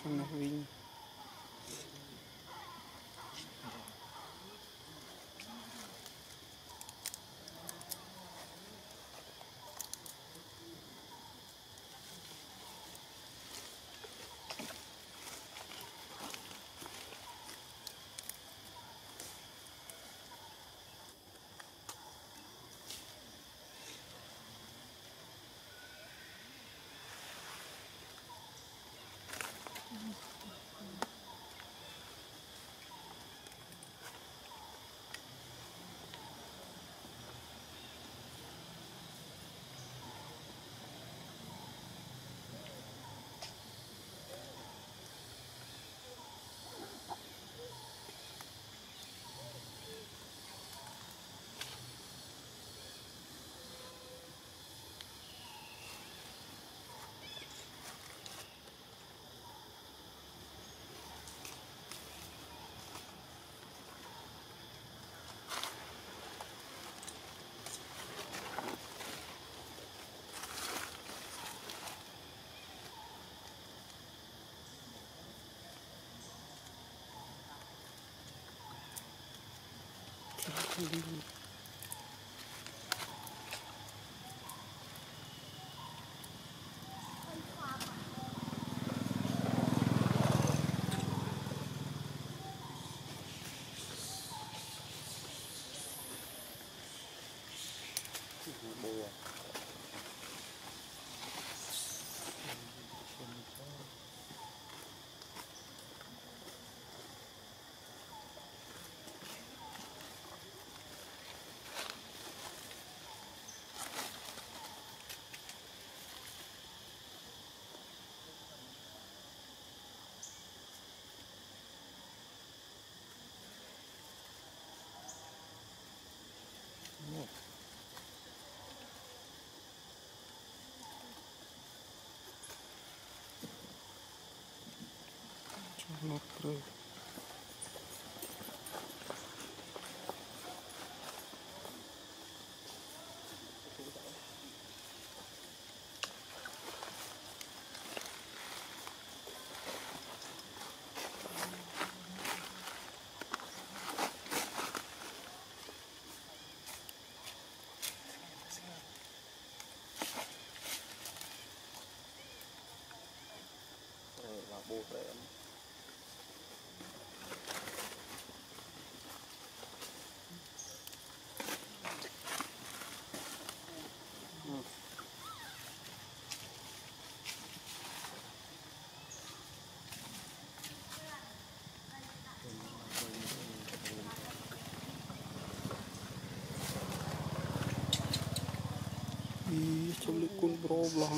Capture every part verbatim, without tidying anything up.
nó vinh đi nó rơi bố đấy đi trong lưỡi con bro blo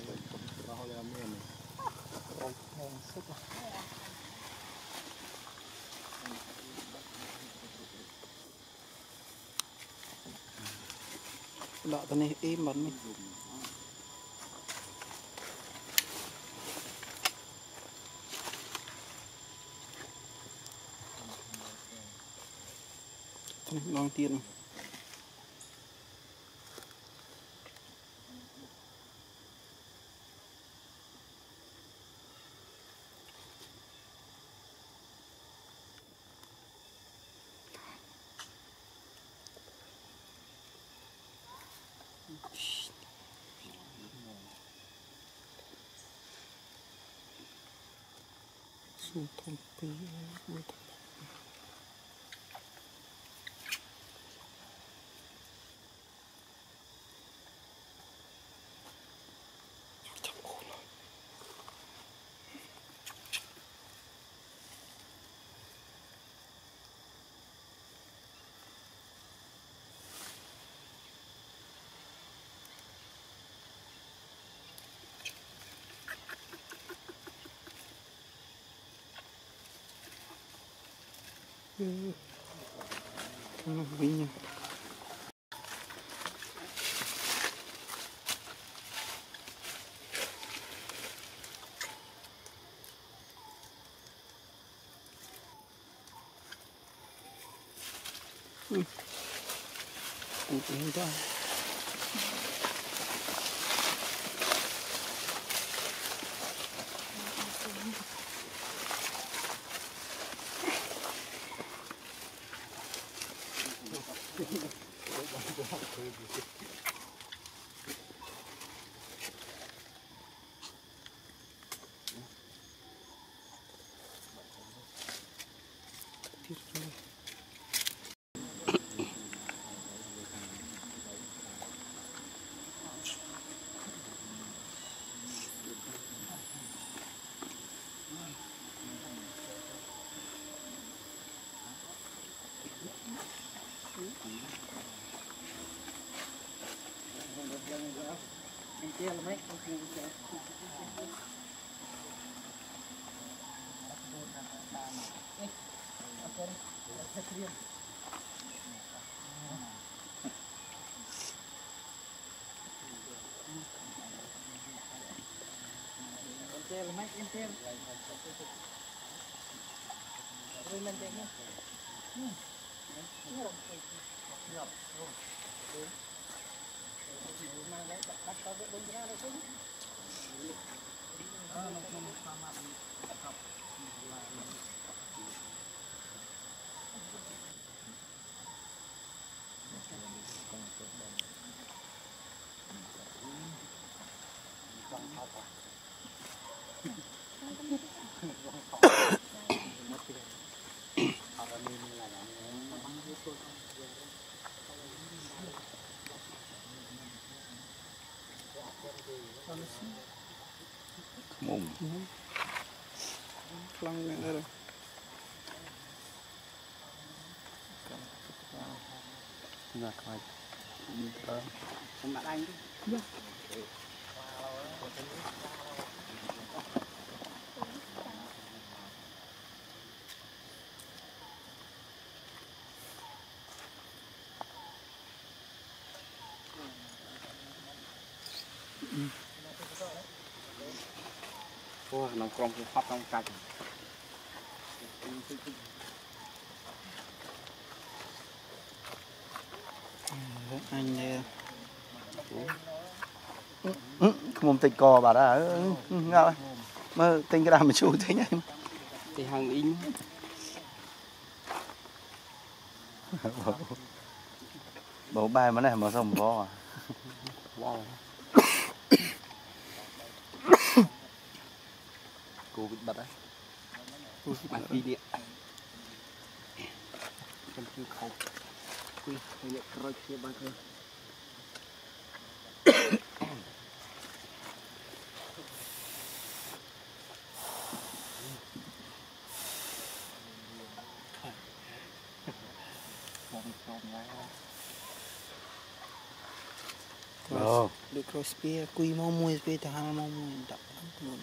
lạ tên này êm bắn mình tên này long tiền su thông pi với nó vinh ừ. Cũng tính ra Mồm lăng này đây rồi. Là coi đi tơ không bạn anh đi. Ô, nó còn cái khóc trong cạnh. Anh nè. Không tịch cò bà đã ngao mà tinh cái đàm mà chú thế nhá Thì hàng in. bố bài mà này mà xong bó à. Wow. Cô bị bật đấy. Bạn đi điện. Trong khi khẩu. Quy, hay liệu rồi kia bạn thôi. Ồ. Được rồi spear, quy mau mua spear ta hàng mau mua đập luôn.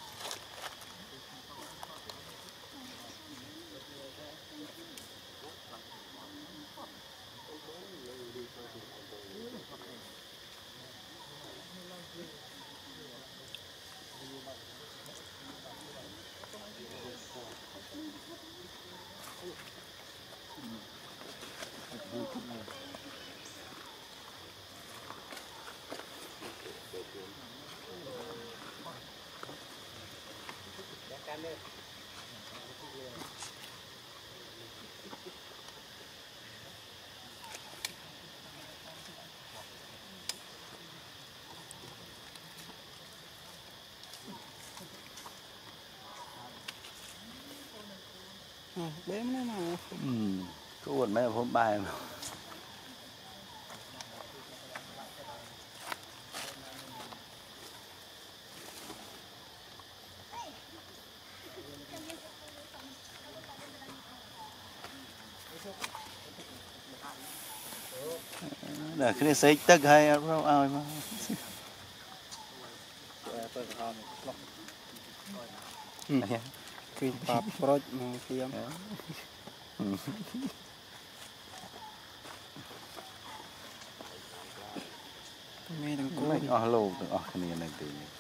À, bé nó nào. Ừ. Có buồn mấy hôm bài mà. Để cái này xây tức hay không ai mà. Ừ. Quy bạp rốt mà tiêm. Mấy thằng cô. Mấy con lô, ờ cái này này thì